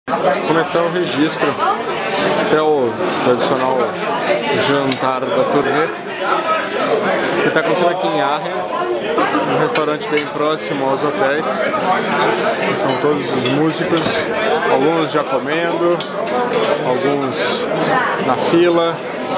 Começar o registro. Esse é o tradicional jantar da turnê, que está acontecendo aqui em Arrhen, um restaurante bem próximo aos hotéis. São todos os músicos, alguns já comendo, alguns na fila.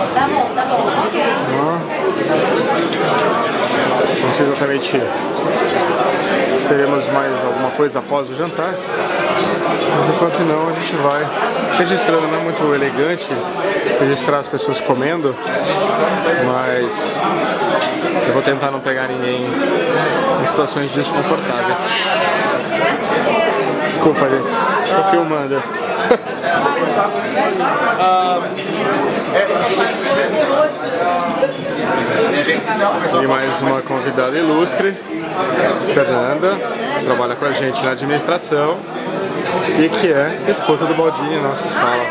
Não sei exatamente se teremos mais alguma coisa após o jantar, mas enquanto não, a gente vai registrando. Não é muito elegante registrar as pessoas comendo, mas eu vou tentar não pegar ninguém em situações desconfortáveis. Desculpa aí, tô filmando. E mais uma convidada ilustre, Fernanda, trabalha com a gente na administração e que é esposa do Baldini, nosso Spala.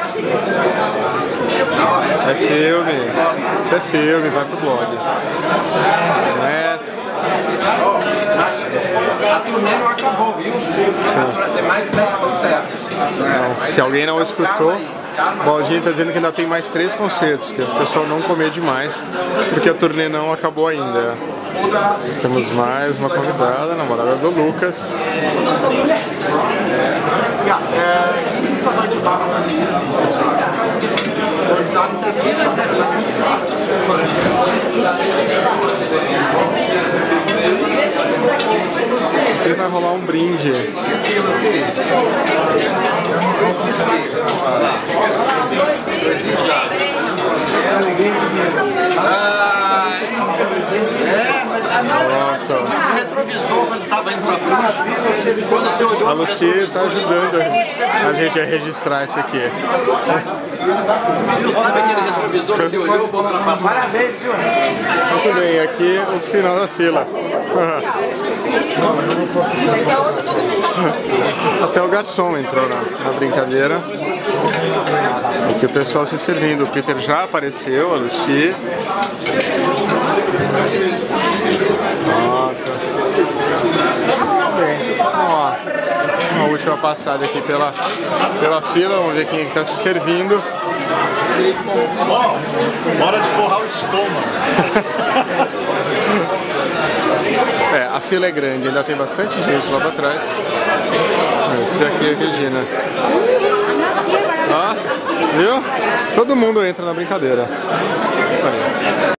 É filme, isso é filme, vai pro blog. Não é? A turnê não acabou, viu? Tem mais 3 concertos. Se alguém não escutou, o Baldini está dizendo que ainda tem mais 3 concertos, que o pessoal não comer demais, porque a turnê não acabou ainda. Temos mais uma convidada, namorada do Lucas. E vai rolar um brinde. Nossa. Retrovisor, mas estava indo pra frente. Quando você olhou, a Lucy está ajudando a gente a registrar isso aqui. Viu? Sabe aquele retrovisor que você olhou para passar? Parabéns, viu? Muito bem, aqui o final da fila. Até o garçom entrou na brincadeira. Aqui o pessoal se servindo. O Peter já apareceu, a Lucy. Bem, vamos lá. Uma última passada aqui pela fila. Vamos ver quem está se servindo. Hora de forrar o estômago. A fila é grande, ainda tem bastante gente lá pra trás. Esse aqui é a Regina. Viu? Todo mundo entra na brincadeira.